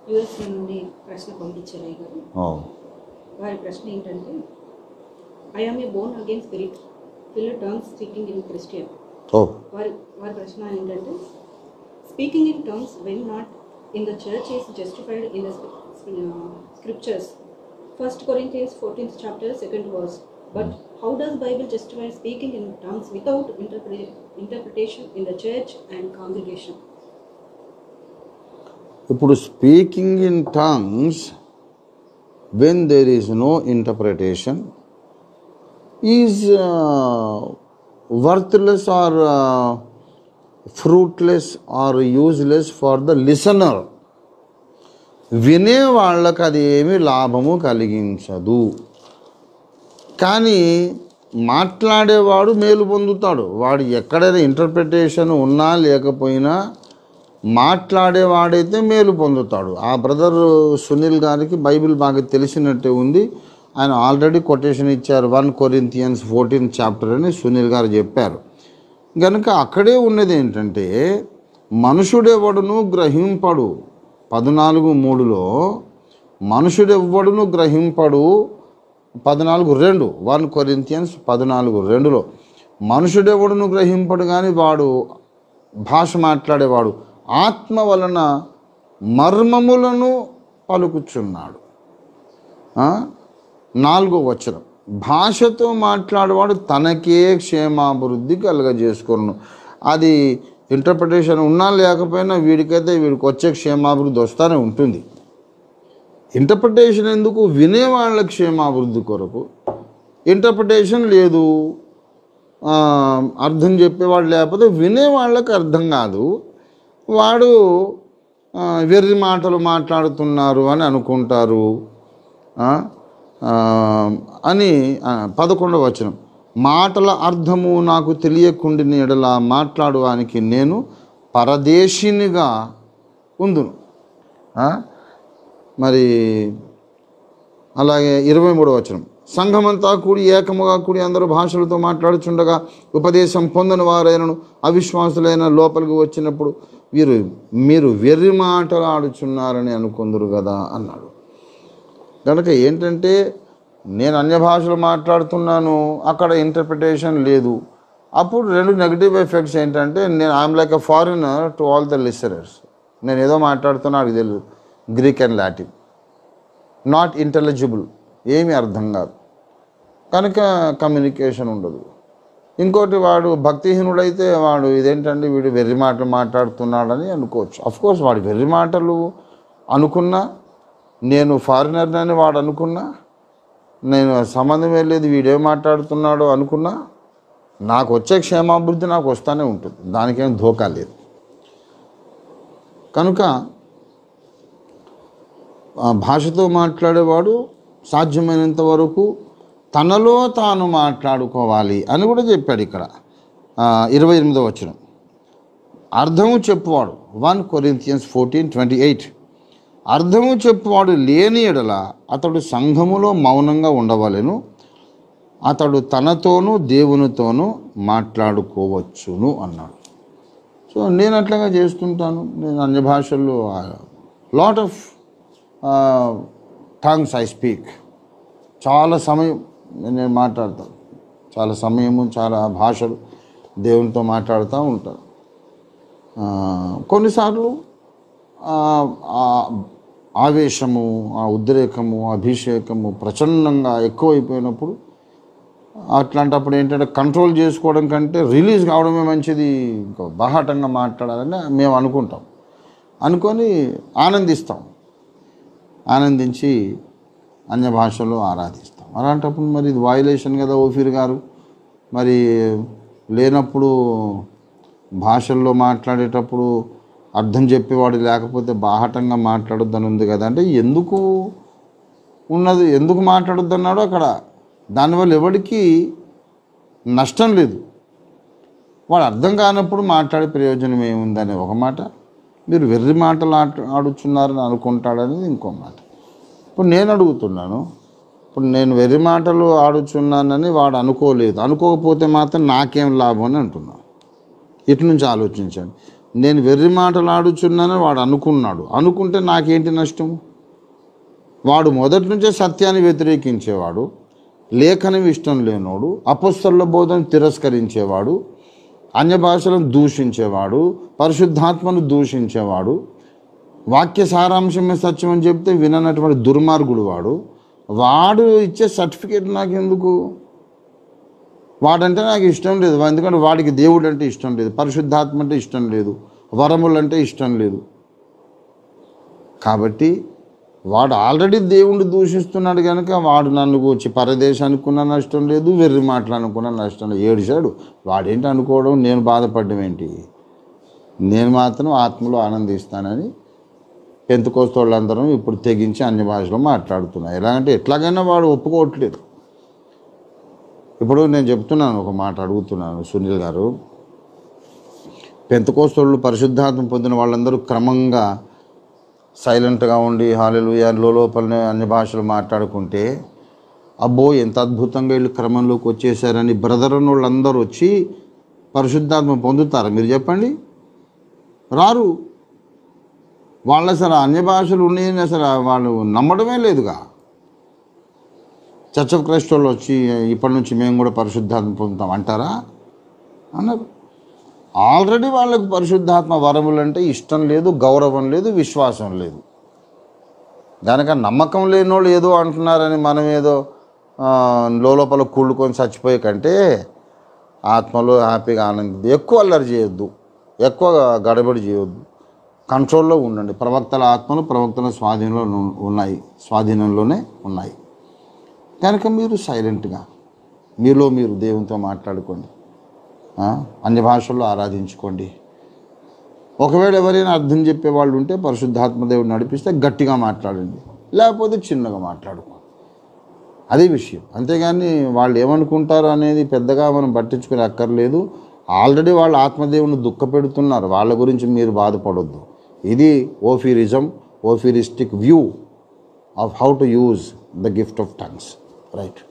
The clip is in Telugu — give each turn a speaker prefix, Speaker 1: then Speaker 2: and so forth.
Speaker 1: యూఎస్ఏ నుండి ప్రశ్న పంపించారు అయ్యగారు. వారి ప్రశ్న ఏంటంటే, I am a born again spirit fill terms speaking in Christian. వారి ప్రశ్న ఏంటంటే, speaking in terms when not in the church is justified in the scriptures. 1 Corinthians 14th chapter 2nd verse. But how does Bible justify speaking in tongues without interpretation in the church and congregation?
Speaker 2: ఇప్పుడు speaking in tongues when there is no interpretation is worthless or fruitless or useless for the listener. వినే వాళ్ళకి అది ఏమీ లాభము కలిగించదు. కానీ మాట్లాడేవాడు మేలు పొందుతాడు. వాడు ఎక్కడైనా ఇంటర్ప్రిటేషన్ ఉన్నా లేకపోయినా మాట్లాడేవాడైతే మేలు పొందుతాడు. ఆ బ్రదర్ సునీల్ గారికి బైబిల్ బాగా తెలిసినట్టే ఉంది. ఆయన ఆల్రెడీ కొటేషన్ ఇచ్చారు, 1 Corinthians 14th chapter అని సునీల్ గారు చెప్పారు. కనుక అక్కడే ఉన్నది ఏంటంటే, మనుషుడెవడును గ్రహింపడు 14:3లో మనుషుడెవ్వడును గ్రహింపడు 14:2 1 Corinthians 14:2లో మనుషుడెవడును గ్రహింపడు కానీ వాడు భాష మాట్లాడేవాడు ఆత్మ వలన మర్మములను పలుకుచున్నాడు. 4వ వచనం, భాషతో మాట్లాడేవాడు తనకే క్షేమాభివృద్ధి కలుగజేసుకొను. అది ఇంటర్ప్రిటేషన్ ఉన్నా లేకపోయినా వీడికి వచ్చే క్షేమాభివృద్ధి వస్తూనే ఉంటుంది. ఇంటర్ప్రిటేషన్ ఎందుకు? వినేవాళ్ళ క్షేమాభివృద్ధి కొరకు. ఇంటర్ప్రిటేషన్ లేదు, అర్థం చెప్పేవాడు లేకపోతే వినేవాళ్ళకి అర్థం కాదు. వాడు వెర్రి మాటలు మాట్లాడుతున్నారు అని అనుకుంటారు అని. 11వ వచనం, మాటల అర్థము నాకు తెలియకుండిన ఎడల మాట్లాడువానికి నేను పరదేశినిగా ఉందును. మరి అలాగే 23వ వచనం, సంఘమంతా కూడి ఏకముగా కూడి అందరూ భాషలతో మాట్లాడుచుండగా ఉపదేశం పొందని వారైనను అవిశ్వాసులైన లోపలికి వచ్చినప్పుడు మీరు వెర్రి మాటలు ఆడుచున్నారని అనుకుందరు కదా అన్నాడు. కనుక ఏంటంటే, నేను అన్య భాషలు మాట్లాడుతున్నాను, అక్కడ ఇంటర్ప్రిటేషన్ లేదు. అప్పుడు 2 నెగిటివ్ ఎఫెక్ట్స్ ఏంటంటే, నేను I'm like a foreigner to all the listeners. నేను ఏదో మాట్లాడుతున్నా, అది తెలియదు, Greek and Latin, not intelligible, ఏమీ అర్థం కాదు. కనుక కమ్యూనికేషన్ ఉండదు. ఇంకోటి, వాడు భక్తిహీనుడైతే వాడు ఇదేంటండి వీడు వెర్రి మాటలు మాట్లాడుతున్నాడని అనుకోవచ్చు. అఫ్కోర్స్ వాడు వెర్రి మాటలు అనుకున్నా, నేను ఫారినర్ అని వాడు అనుకున్నా, నేను సంబంధమే లేదు వీడేం మాట్లాడుతున్నాడో అనుకున్నా, నాకు వచ్చే క్షేమాభివృద్ధి నాకు వస్తూనే ఉంటుంది, దానికేం ధోకా లేదు. కనుక భాషతో మాట్లాడేవాడు సాధ్యమైనంత వరకు తనలో తాను మాట్లాడుకోవాలి అని కూడా చెప్పాడు ఇక్కడ. 28వ వచనం, అర్థము చెప్పువాడు 1 Corinthians 14:28, అర్థము చెప్పువాడు లేని ఎడల అతడు సంఘములో మౌనంగా ఉండవలెను, అతడు తనతోనూ దేవునితోనూ మాట్లాడుకోవచ్చును అన్నాడు. సో నేను అట్లాగా చేస్తుంటాను. నేను అన్య భాషల్లో lot of tongues I speak. చాలా సమయం నేను మాట్లాడతాను, చాలా సమయము, చాలా భాషలు దేవునితో మాట్లాడుతూ ఉంటాను. కొన్నిసార్లు ఆవేశము, ఆ ఉద్రేకము, అభిషేకము ప్రచండంగా ఎక్కువైపోయినప్పుడు, అట్లాంటప్పుడు ఏంటంటే కంట్రోల్ చేసుకోవడం కంటే రిలీజ్ కావడమే మంచిది, ఇంకా బాహాటంగా మాట్లాడాలని మేము అనుకుంటాం. అనుకొని ఆనందించి అన్య భాషలో ఆరాధిస్తాం. అలాంటప్పుడు మరి ఇది వయలేషన్ కదా ఓఫీర్ గారు. మరి లేనప్పుడు భాషల్లో మాట్లాడేటప్పుడు అర్థం చెప్పేవాడు లేకపోతే బాహటంగా మాట్లాడొద్దని ఉంది కదా అంటే, ఎందుకు మాట్లాడొద్దన్నాడో అక్కడ. దానివల్ల ఎవరికి నష్టం లేదు. వాడు అర్థం కానప్పుడు మాట్లాడే ప్రయోజనం ఏముందని ఒక మాట, మీరు వెర్రి మాటలు ఆడుచున్నారని అనుకుంటాడనేది ఇంకో మాట. ఇప్పుడు నేను అడుగుతున్నాను, ఇప్పుడు నేను వెర్రి మాటలు ఆడుచున్నానని వాడు అనుకోలేదు, అనుకోకపోతే మాత్రం నాకేం లాభం అని అంటున్నాను. ఇటు నుంచి ఆలోచించండి. నేను వెర్రి మాటలు ఆడుచున్నానని వాడు అనుకుంటే నాకేంటి నష్టం? వాడు మొదటి నుంచే సత్యాన్ని వ్యతిరేకించేవాడు, లేఖనం ఇష్టం లేనోడు, అపొస్తలుల బోధను తిరస్కరించేవాడు, అన్య భాషలను దూషించేవాడు, పరిశుద్ధాత్మను దూషించేవాడు, వాక్య సారాంశమే సత్యం అని చెప్తే విననటువంటి దుర్మార్గుడు వాడు ఇచ్చే సర్టిఫికేట్ నాకెందుకు? వాడంటే నాకు ఇష్టం లేదు, ఎందుకంటే వాడికి దేవుడు అంటే ఇష్టం లేదు, పరిశుద్ధాత్మ అంటే ఇష్టం లేదు, వరములు అంటే ఇష్టం లేదు. కాబట్టి వాడు ఆల్రెడీ దేవుణ్ణి దూషిస్తున్నాడు కనుక వాడు నన్ను వచ్చి పరదేశానికి ఉన్న నష్టం లేదు, వెర్రి మాట్లాడుకున్న నష్టం లేదు. ఏడిశాడు, వాడేంటి అనుకోవడం, నేను బాధపడడం ఏంటి? నేను మాత్రం ఆత్మలో ఆనందిస్తానని పెంతెకోస్తోళ్ళందరం ఇప్పుడు తెగించి అన్య భాషలో మాట్లాడుతున్నారు. ఎలాగంటే ఎట్లాగైనా వాడు ఒప్పుకోవట్లేదు. ఇప్పుడు నేను చెప్తున్నాను, ఒక మాట అడుగుతున్నాను సునీల్ గారు. పెంతెకోస్తోళ్ళు పరిశుద్ధాత్మ పొందిన వాళ్ళందరూ క్రమంగా సైలెంట్గా ఉండి హల్లెలూయా లోపలనే అన్ని భాషలు మాట్లాడుకుంటే, అబ్బో ఎంత అద్భుతంగా వీళ్ళు క్రమంలోకి వచ్చేసారని బ్రదర్ అన్న వాళ్ళందరూ వచ్చి పరిశుద్ధాత్మ పొందుతారా? మీరు చెప్పండి. రారు. వాళ్ళు అసలు అన్య భాషలు ఉన్నాయని అసలు వాళ్ళు నమ్మడమే లేదుగా. చర్చ్ ఆఫ్ క్రైస్ట్ వాళ్ళు వచ్చి ఇప్పటి నుంచి మేము కూడా పరిశుద్ధాత్మ పొందుతాం అంటారా? అన్నారు. ఆల్రెడీ వాళ్ళకు పరిశుద్ధాత్మ వరములు అంటే ఇష్టం లేదు, గౌరవం లేదు, విశ్వాసం లేదు. కనుక నమ్మకం లేని వాళ్ళు ఏదో అంటున్నారని మనం ఏదో లోపల కూడుకొని చచ్చిపోయే కంటే ఆత్మలో హ్యాపీగా ఎక్కువ అల్లరి చేయొద్దు, ఎక్కువ గడబడి చేయొద్దు, కంట్రోల్లో ఉండండి. ప్రవక్తల ఆత్మలు ప్రవక్తల స్వాధీనంలోనే ఉన్నాయి. కనుక మీరు సైలెంట్గా మీలో మీరు దేవునితో మాట్లాడుకోండి, అన్య భాషల్లో ఆరాధించుకోండి. ఒకవేళ ఎవరైనా అర్థం చెప్పేవాళ్ళు ఉంటే పరిశుద్ధాత్మ దేవుడు నడిపిస్తే గట్టిగా మాట్లాడండి, లేకపోతే చిన్నగా మాట్లాడుకోండి. అదే విషయం. అంతేగాని వాళ్ళు ఏమనుకుంటారు అనేది పెద్దగా మనం పట్టించుకునే అక్కర్లేదు. ఆల్రెడీ వాళ్ళు ఆత్మదేవుని దుఃఖపెడుతున్నారు, వాళ్ళ గురించి మీరు బాధపడొద్దు. ఇది ఓఫీరిస్టిక్ view of how to use the gift of tongues. Right.